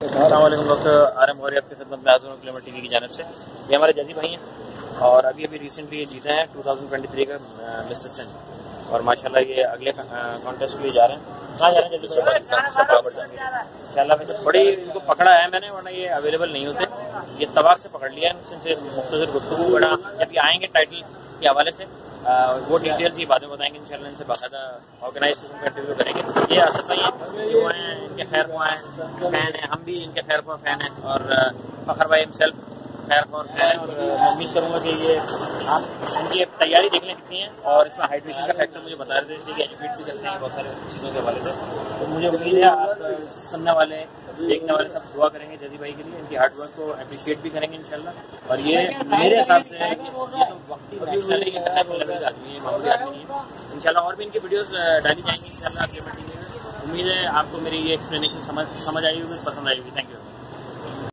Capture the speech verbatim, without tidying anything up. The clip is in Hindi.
अस्सलाम वालेकुम, डॉक्टर आर एम मौर्य आपकी खिदमत में हाजिर हूं किलोमीटर टीवी की जानिब से। ये हमारे जजी भाई हैं और अभी अभी रिसेंटली ये जीते हैं दो हज़ार तेईस का मिस्टर सिंध और माशाल्लाह ये अगले कॉन्टेस्ट के लिए जा रहे हैं। कहाँ जा रहे हैं जजी भाई? इंशाल्लाह वैसे बड़ी इनको पकड़ा है मैंने, वरना ये अवेलेबल नहीं होते। ये तबाक से पकड़ लिया है, इनसे मुख्तसर गुफ्तगू बड़ा जब ये आएंगे टाइटल के हवाले से आ, वो डिटेल्स ये बातें बताएंगे इंशाल्लाह। इनसे बाकायदा ऑर्गेनाइज किस्म का इंटरव्यू करेंगे। ये असद भाई हैं, ये वो हैं, इनके खैर ख्वाह हैं, फैन हैं, हम भी इनके खैर ख्वाह फैन हैं और फखर भाई हिमसेल्फ खैर ख्वाह फैन है। और मैं उम्मीद करूँगा कि ये आप इनकी तैयारी देख लें कितनी है और इसमें हाइड्रेशन का फैक्टर मुझे बता रहे थे कि एजुकेट भी करते हैं बहुत सारे चीज़ों के हवाले से। तो मुझे उम्मीद है आप सुनने वाले देखने वाले सब दुआ करेंगे जजी भाई के लिए, इनकी हार्ड वर्क को अप्रिशिएट भी करेंगे इंशाल्लाह। और ये मेरे हिसाब से ये तो वक्ती नेशनल लेवल आदमी है, मामूली आदमी नहीं है इंशाल्लाह। और भी इनकी वीडियोस डाली जाएंगी इंशाल्लाह आपके मीटिंग में। उम्मीद है आपको मेरी ये एक्सप्लेनेशन समझ समझ आई होगी, पसंद आई होगी। Thank you.